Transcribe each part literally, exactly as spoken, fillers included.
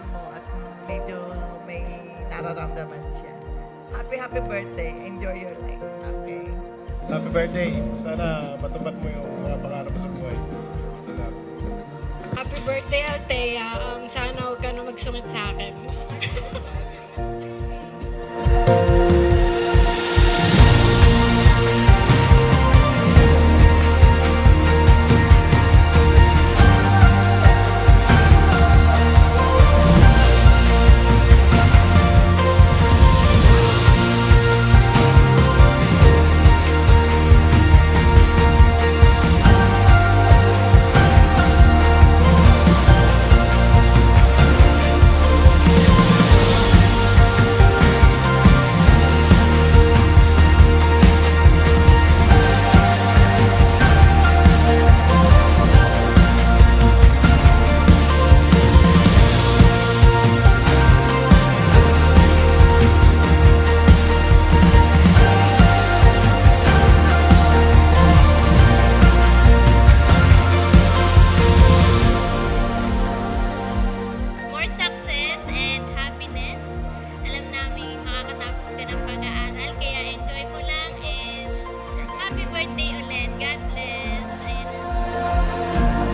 mo at medyo may nararamdaman siya. Happy, happy birthday. Enjoy your life. Okay? Happy birthday. Sana matupad mo yung mga pangarap mo sa buhay. Happy birthday, Althea. Um, sana huwag ka na magsungit sa akin. More success and happiness. Alam namin makakatapos ka ng pag-aaral, kaya enjoy mo lang and happy birthday ulit. God bless. Ayan.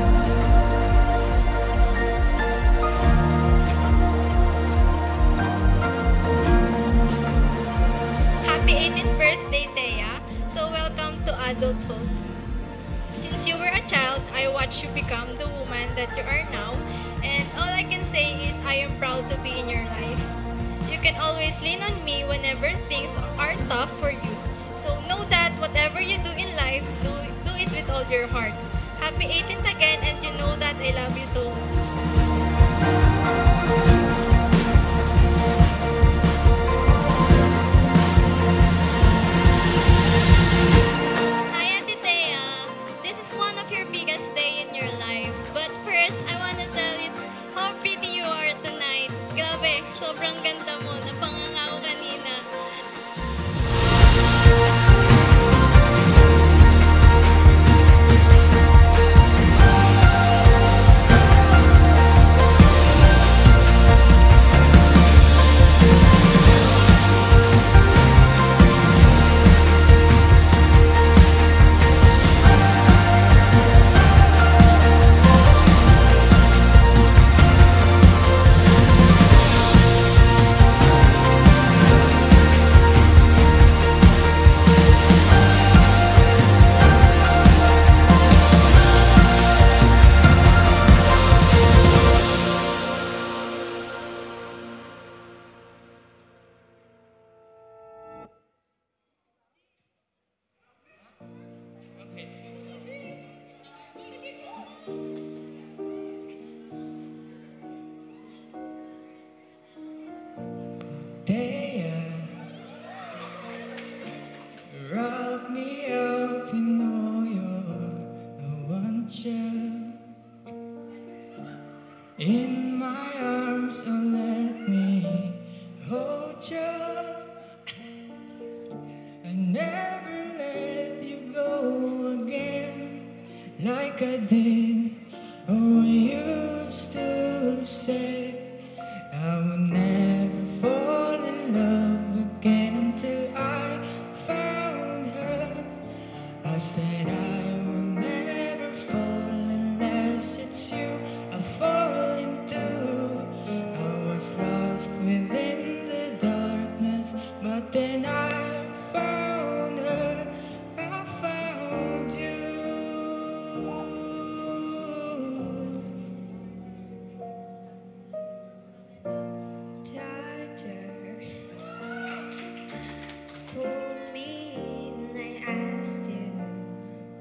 Happy eighteenth birthday, Thea. So welcome to adulthood. Since you were a child, I watched you become the woman that you are now. And all I can say is I am proud to be in your life. You can always lean on me whenever things are tough for you. So know that whatever you do in life, do, do it with all your heart. Happy eighteenth again, and you know that I love you so much. Hi, Ate Thea. This is one of your biggest day in your life. But first, I want to tell you how pretty you are tonight. Grabe, sobrang ganda mo. Napanganga ko kanina. Thea, wrap me up in all your I want you in my arms, oh let me hold you. I never let you go again like I did. Oh, I used to say I would never fall in love again until I found her. I said I would never fall unless it's you I fall into. I was lost within the darkness, but then I found her. I found you. Charger, pull me in, I asked you.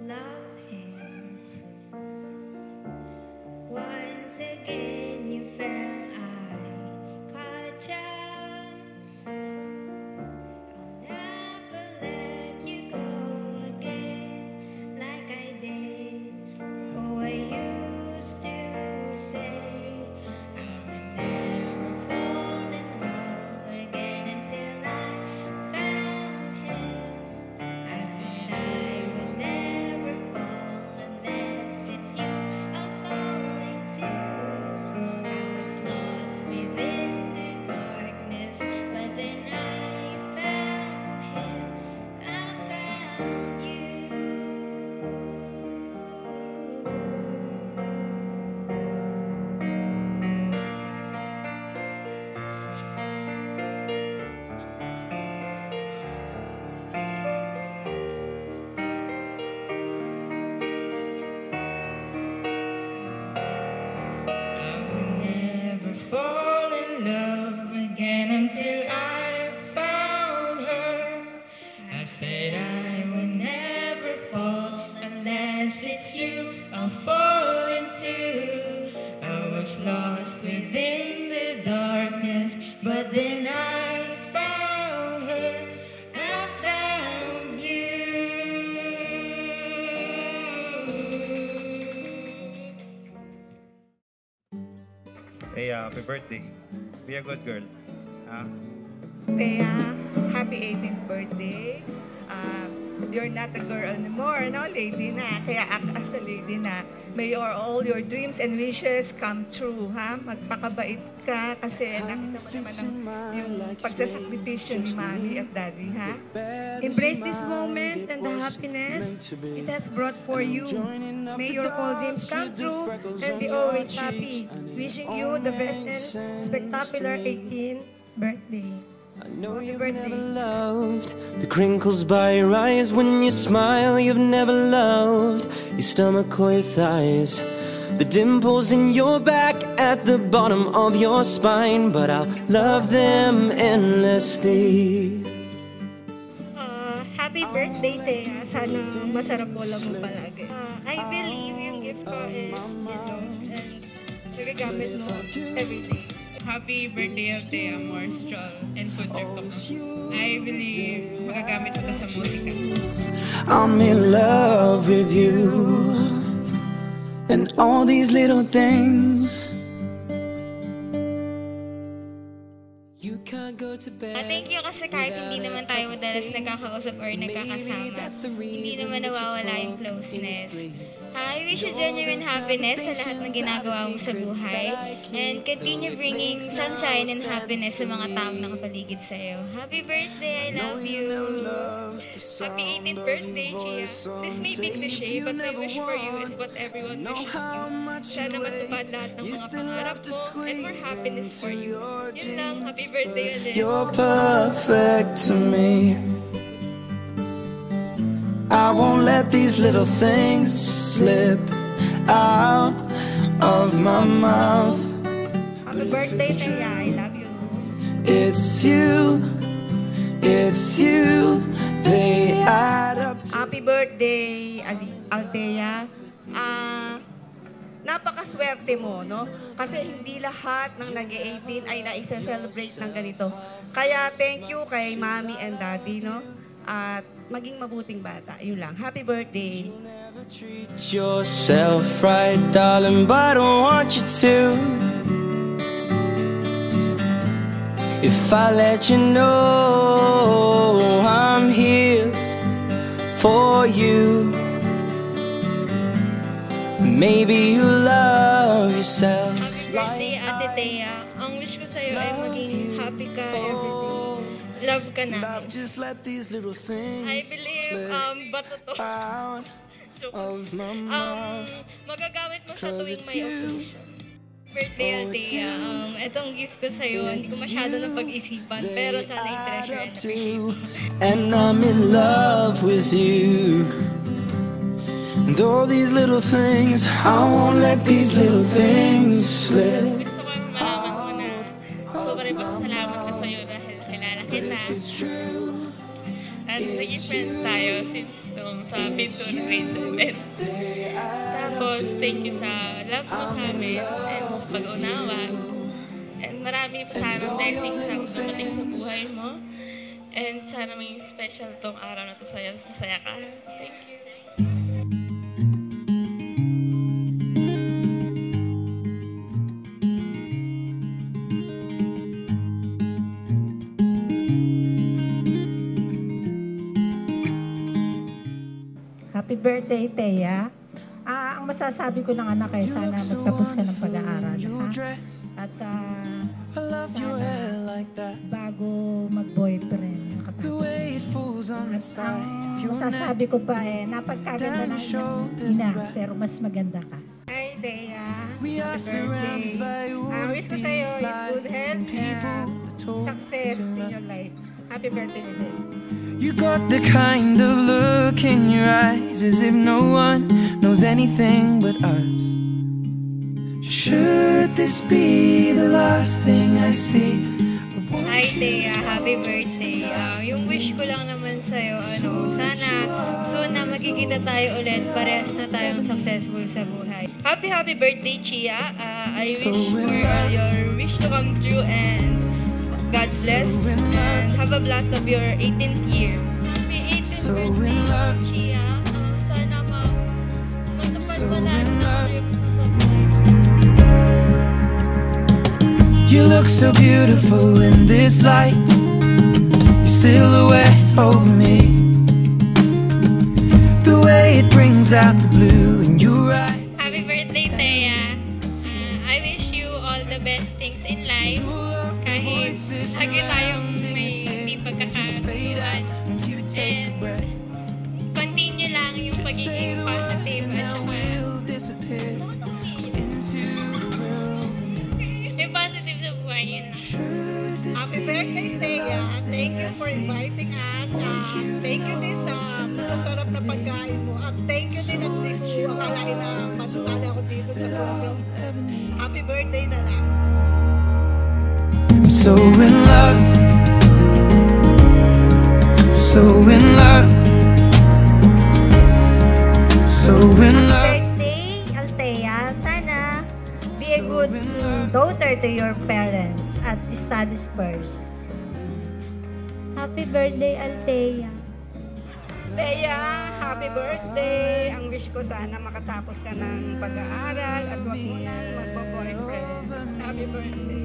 Said I would never fall unless it's you I'll fall into. I was lost within the darkness, but then I found her, I found you. Hey, uh, happy birthday. Be a good girl. Ah, Thea, happy eighteenth birthday. Uh, you're not a girl anymore, no? Lady na. Kaya act as a lady na. May your, all your dreams and wishes come true, ha? Magpakabait ka kasi nakita mo naman ang, yung pagsasakripisyo ni Mommy at Daddy, ha? Embrace this moment and the happiness it has brought for you. May your all dreams come true and be always happy. Wishing you the best and spectacular eighteenth birthday. I know Happy you've birthday. never loved the crinkles by your eyes when you smile. You've never loved your stomach or your thighs, the dimples in your back at the bottom of your spine. But I'll love them endlessly. Uh, happy birthday, Thea. Sana masarap mo lang mo palagi. Uh, I believe yung gift ko is ito. And nagagamit mo everyday. Happy birthday of Thea, more stroll and food trip ka mo. I believe magagamit mo ka sa musika. I'm in love with you and all these little things. You can't go to bed. Ah, thank you kasi kahit hindi naman tayo madalas nagkakausap or nagkakasama, hindi naman nawawala yung closeness. I wish you genuine happiness sa lahat ng ginagawa mo sa buhay and continue bringing sunshine and happiness sa mga taong nakapaligid sa'yo. Happy birthday! I love you! Happy eighteenth birthday, Chia. This may be cliche, but my wish for you is what everyone wishes you. Sana matupad lahat ng mga pangarap mo and more happiness for you. Yun lang, happy birthday ulit. You're perfect to me. I won't let these little things slip out of my mouth. Happy birthday, Thea. I love you. It's you, it's you, they add up to. Happy birthday, Ali, Althea. Ah, napakaswerte mo, no? Kasi hindi lahat ng nag-eighteen ay naisa-celebrate ng ganito. Kaya thank you kay Mommy and Daddy, no? At maging mabuting bata. Yun lang. Happy birthday. Treat yourself right, darling, but I don't want you to. If I let you know I'm here for you, maybe you love yourself. Happy birthday, Ate Thea. Ang wish ko sa'yo ay maging happy ka everyday. Love ka namin. Just let these little things I believe, um, bato to. out Joke. of my Um, mouth. magagamit mo siya 'Cause tuwing it's may you. occasion. Birthday, Oh, it's Althea. you. Um, itong gift ko sa'yo, hindi ko masyado na pag-isipan, pero sana i-treasure and appreciate mo. And I'm in love with you. And all these little things, I won't let these little things slip. Gusto ko malaman mo na sobrang pasalamat ko sa'yo dahil kilala kita. At naging friends tayo since nung sa Pintura grade seven. Tapos, thank you sa love mo sa amin and pag-unawa. And marami pa sana blessings ang dumating sa buhay mo. And sana maging special tong araw na to sa'yo. Masaya ka. Thank you. Happy birthday, Thea. Ah, ang masasabi ko ng anak ay sana magtapos ka ng pag-aaral, ha? At ah, sana bago mag-boyfriend, nakatapos mo. At ang masasabi ko pa eh, napagkaganda na ina, pero mas maganda ka. Hi, Thea. Happy birthday. Ang wish ko sa'yo is good health and success in your life. Happy birthday ulit. You got the kind of look in your eyes as if no one knows anything but us. Should this be the last thing I see? Hi, Thea. Happy birthday. Ah, yung wish ko lang naman sa'yo, ano, sana soon na magkikita tayo ulit. Parehas na tayong successful sa buhay. Happy, happy birthday, Chia. Uh, I wish for uh, your wish to come true and God bless and have a blast of your eighteenth year. Happy eighteenth birthday, Chia. Ah, sana ma matupad mo lahat ng dreams mo sa buhay. You look so beautiful in this light, your silhouette over me, the way it brings out the blue in your eyes. Happy birthday, Thea. Uh, I wish you all the best things in life. Kahit lagi tayong may hindi pagkakasunduan. And continue lang yung pagiging positive at saka yung positive sa buhay yun. Happy birthday, Thea. Thank you for inviting us. Uh, thank you din sa masasarap na pagkain mo. At thank you din at hindi ko akalain na masasali ako dito sa program. Happy birthday na lang. So in love, so in love, so in love. Birthday, Althea. Sana be a good daughter to your parents at studies first. Happy birthday, Althea. Thea, happy birthday! Ang wish ko sana makatapos ka ng pag-aaral at wag mo nang magpo-boyfriend. Happy birthday!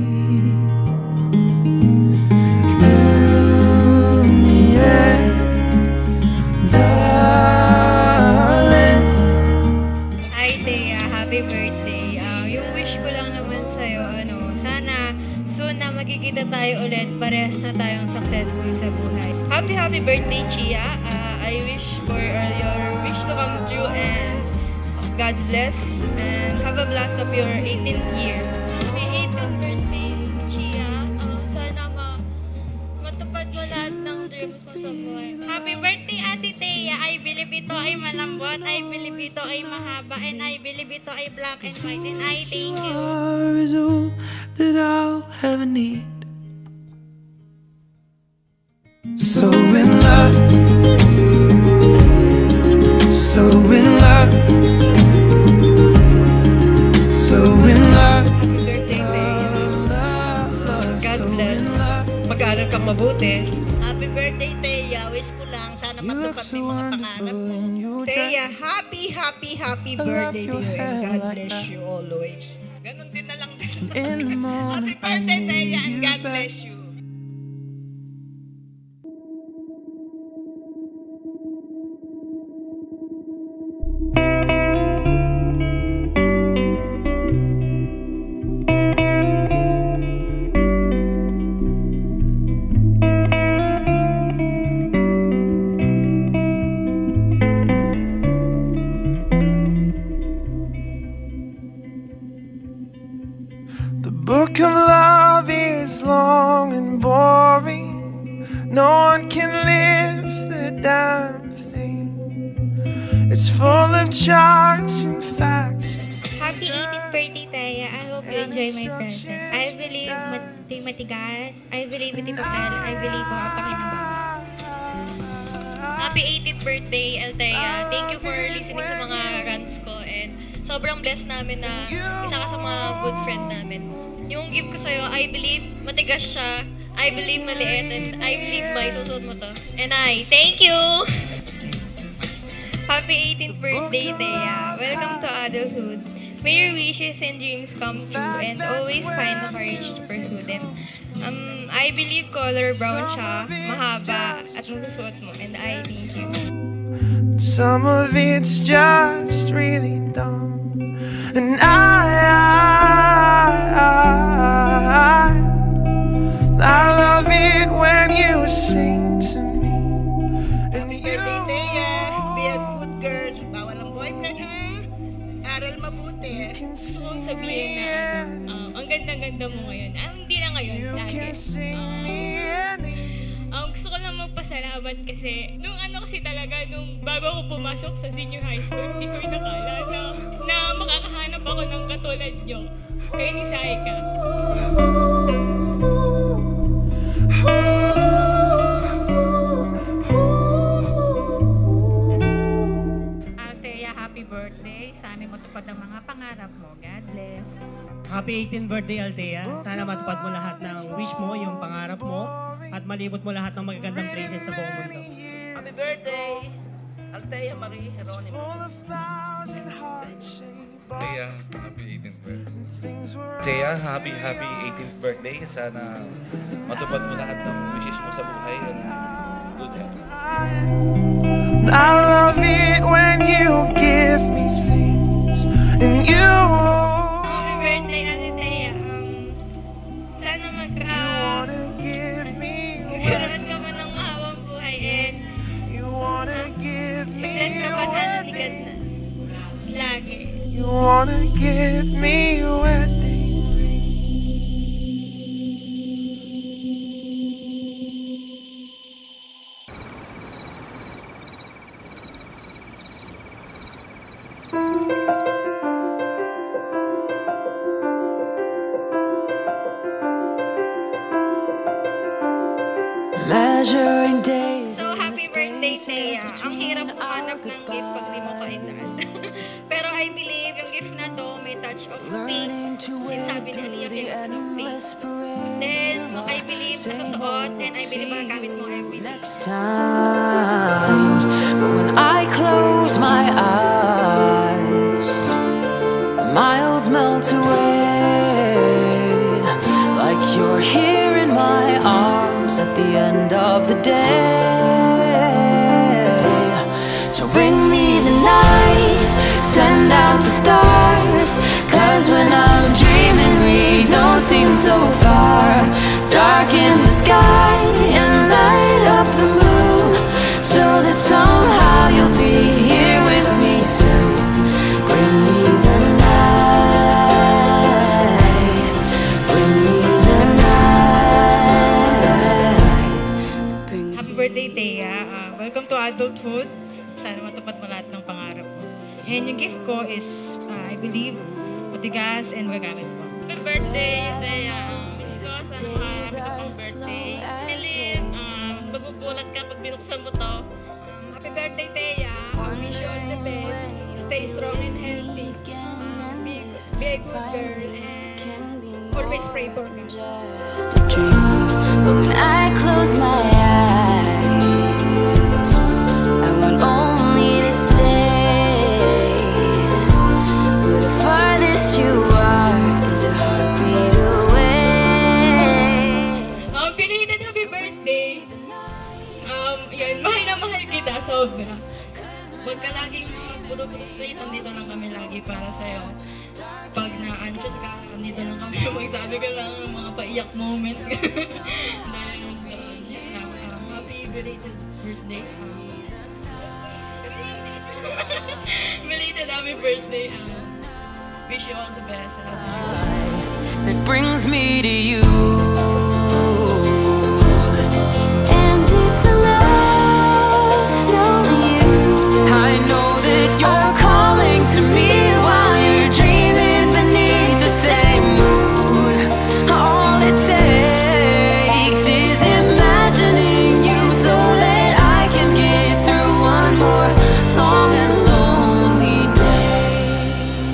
Hi, Thea. Happy birthday. Ah, yung wish ko lang naman sa'yo, ano, sana soon na magkikita tayo ulit. Parehas na tayong successful sa buhay. Happy, happy birthday, Chia. Uh, I wish for uh, your wish to come true and God bless and have a blast of your eighteenth year. Happy eighteenth birthday, Chia. Ah, sana ma matupad mo lahat ng dreams mo sa buhay. Happy birthday, Ate Thea. I believe ito ay malambot. I believe ito ay mahaba. And I believe ito ay black and white. And I thank you. Are is all that I'll ever need. So in love, so in love, so in love. Happy birthday, Thea. God bless. Mag-aaral kang mabuti. Happy birthday, Thea. Wish ko lang sana You look matupad so yung mga pangarap wonderful mo. in your Thea, dress. happy, happy, happy I love birthday to your you and hair God like bless that. you always. Ganon din na lang din. In the morning, Happy birthday, I Thea, need and you God back. bless you. The book of love is long and boring. No one can lift the damn thing. It's full of charts and facts. Happy eighteenth birthday, Thea. I hope you enjoy my present. I believe mat- matigas. I believe iti pagkal. I believe makapakinabang. Happy eighteenth birthday, Althea. Thank you for listening sa mga rants ko and sobrang blessed namin na isa ka sa mga good friend namin. Yung gift ko sa'yo, I believe matigas siya, I believe maliit, and I believe may susunod mo to. And I thank you! Happy eighteenth birthday, Thea. Welcome to adulthood. May your wishes and dreams come true and always find the courage to pursue them. Um, I believe color brown siya, mahaba, at masusot mo, and I thank you. Some of it's just really dumb. And I, I, I, I love it when you sing to me. And you Birthday, Thea. Be a good girl. Bawal ang boyfriend, ha? Aral mabuti. can Gusto kong sing sabihin me na in. um, ang ganda-ganda mo ngayon. Ah, hindi na ngayon, You lagi. can sing me any. Um, gusto ko lang magpasalamat kasi nung ano kasi talaga, nung bago ako pumasok sa senior high school, hindi ko inakala na, na makakahanap ako ng katulad nyo. Kayo ni Saika. Althea, happy birthday. Sana matupad ang mga pangarap mo. God bless. Happy eighteenth birthday, Althea. Sana matupad mo lahat ng wish mo, yung pangarap mo, at malibot mo lahat ng magagandang places sa buong mundo. Happy birthday, Althea Marie Geronimo. Thea, happy eighteenth birthday. Thea, happy, happy eighteenth birthday. Sana matupad mo lahat ng wishes mo sa buhay and good health. I love it when you give me things and you. Happy birthday, Ate Thea. Um, sana magka... magkaroon ka man ng mahabang buhay and bless ka pa sana ligad na lagi. You wanna give me wedding rings. Measuring days. So, happy birthday, Thea. Ang hirap kumanap ng gift pag di mo kaedad. Pero I believe yung gift na to may touch of pink. Since sabi ni Aliyah, gift of pink. Then, I believe nasusuot and I believe magagamit mo every day. Times, but when I close my eyes, the miles melt away, like you're here in my arms at the end of the day. So bring me the night, send out the stars, 'cause when I'm dreaming we don't seem so far. Darken the sky and light up the moon, so that somehow you'll be here with me soon. Bring me the night, bring me the night. Happy birthday, Thea. Uh, welcome to adulthood. Sana matupad mo lahat ng pangarap mo. And yung gift ko is, uh, I believe, matigas and magagamit mo. Happy birthday, Thea. Miss ko, sana makarami ka pang birthday. Philip, um, magugulat ka pag binuksan mo to. Um, happy birthday, Thea. I wish you all the best. Stay strong and healthy. Um, be, be a good girl and always pray for me. Just a dream, but when I close my eyes, I want only to stay where the farthest you are is a heartbeat away. Um, belated happy birthday. Um, yan, mahal na mahal kita, sobra. Huwag ka laging puto-puto straight, nandito lang kami lagi para sa'yo. Pag na-anxious ka, nandito lang kami magsabi ka lang ng mga paiyak moments. Dahil, uh, um, happy belated birthday. Um, belated happy birthday. Um, wish you all the best. That brings me to you. And it's a love knowing you. I know that you're calling to me while you're dreaming beneath the same moon. All it takes is imagining you so that I can get through one more long and lonely day.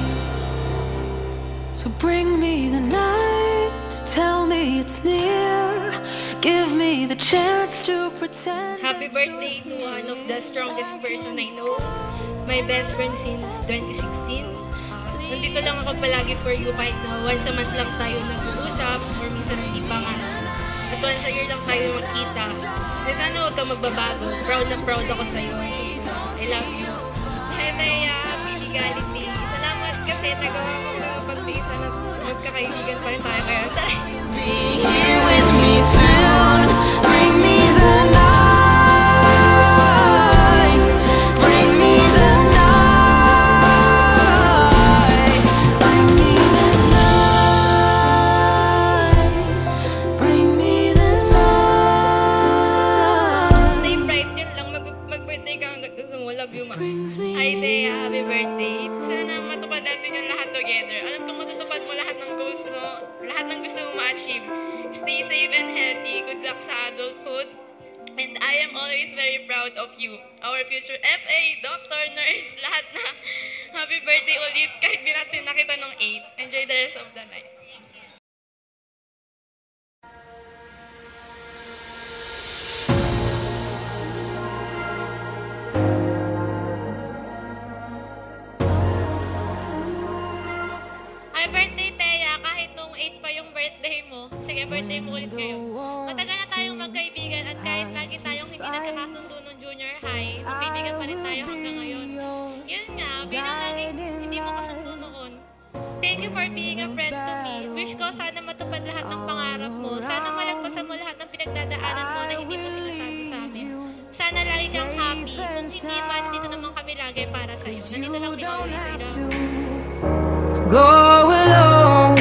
So bring me the night, tell me it's near, give me the chance to pretend. Happy birthday to one of the strongest person I know. My best friend since twenty sixteen. Uh, nandito lang ako palagi for you kahit na once a month lang tayo nag-uusap or minsan hindi pa nga. At once a year lang tayo magkita. And sana huwag ka magbabago. Proud na proud ako sa'yo. So, I love you. Hi, Thea. Happy legality. Salamat kasi nagawa mo na mapagpisa na magkakaibigan pa rin tayo. Kaya, sorry. Be here with me soon. Bring me the night. Bring me the night. Bring me the night. Bring me the night. Stay bright. Yun lang. Mag- mag-birthday ka hanggang gusto mo. mo. Love you, ma. Hi, Thea. Happy birthday. Sana matupad natin yung lahat together. Alam ko matutupad mo lahat ng goals mo, lahat ng gusto mo ma-achieve. Stay safe and healthy. Good luck sa adulthood. And I am always very proud of you. Our future F A, doctor, nurse, lahat na. Happy birthday ulit kahit di natin nakita nung eight. Enjoy the rest of the night. Happy birthday, Thea. Kahit nung eight pa yung birthday mo, sige, birthday mo ulit kayo. Matagal na tayong magkaibigan at kahit lagi tayong hindi nagkakasundo nung junior high, magkaibigan pa rin tayo hanggang ngayon. Yun nga, bilang lagi hindi mo kasundo noon. Thank you for being a friend to me. Wish ko sana matupad lahat ng pangarap mo. Sana malagpasan mo lahat ng pinagdadaanan mo na hindi mo sinasabi sa amin. Sana lagi kang happy. Kung hindi man, dito naman kami lagi para sa'yo. Nandito lang pinauwi sa ira. Go alone,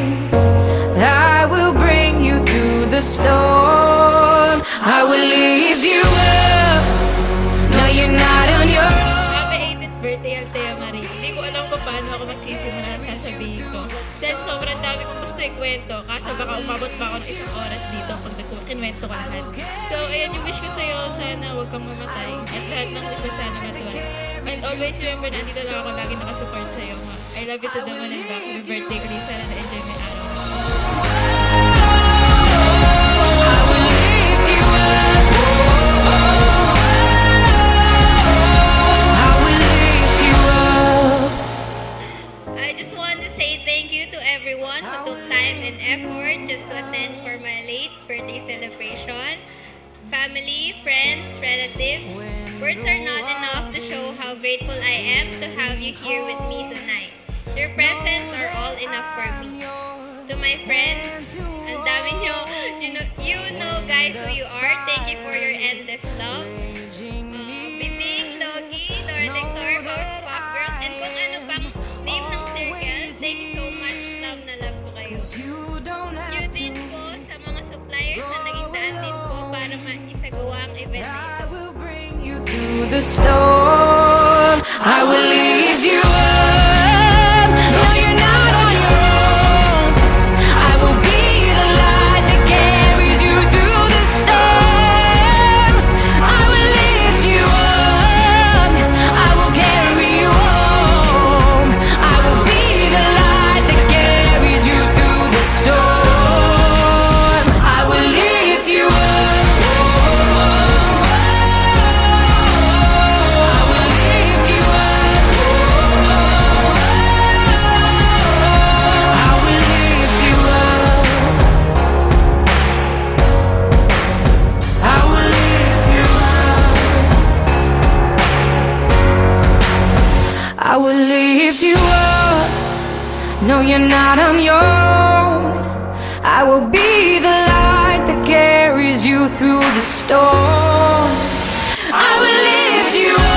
I will bring you through the storm. I will lift you up. No, you're not on your own. Happy eighteenth birthday, Althea Marie. Hindi ko alam kung paano ako magsisimula ang sasabihin ko. Dahil sobrang dami kong gusto ikwento, kaso baka umabot pa ako ng isang oras dito pag nagkukinwento ko lahat. So, ayan yung wish ko sa'yo, sana huwag kang mamatay. At lahat ng wish mo sana matuwa. And always remember, nandito lang ako lagi nakasupport sa'yo. Ma. I love you to the moon and back. Happy birthday ko rin. Sana na-enjoy mo yung araw. I will lift you up. I will lift you up. I just want to say thank you to everyone who took time and effort just to attend for my late birthday celebration. Family, friends, relatives, words are not enough to show how grateful I am to have you here with me tonight. Your presence are all enough for me. To my friends, ang dami nyo, you know, you know guys who you are. Thank you for your endless love. Uh, Biding, Logi, Dortex, or Pop Girls, and kung ano pang name ng circle, thank you so much. Love na love ko kayo. You din po sa mga suppliers na naging daan din po para maisagawa ang event na ito. Through the storm, I will lift you up. No, you're not on your own. I will be the light that carries you through the storm. I will lift you up. I will carry you home. I will be the light that carries you through the storm. I will lift you up. I will lift you up. No, you're not on your own. I will be the light that carries you through the storm. I will lift you up.